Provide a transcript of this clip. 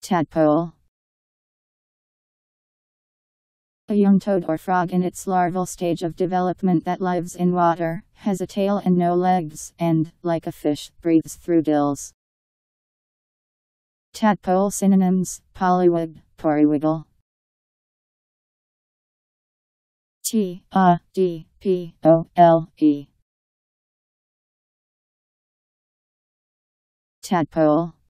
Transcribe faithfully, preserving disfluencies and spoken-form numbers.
Tadpole. A young toad or frog in its larval stage of development that lives in water, has a tail and no legs, and, like a fish, breathes through gills. Tadpole synonyms: polywig, porywiggle. T A D P O L E. Tadpole.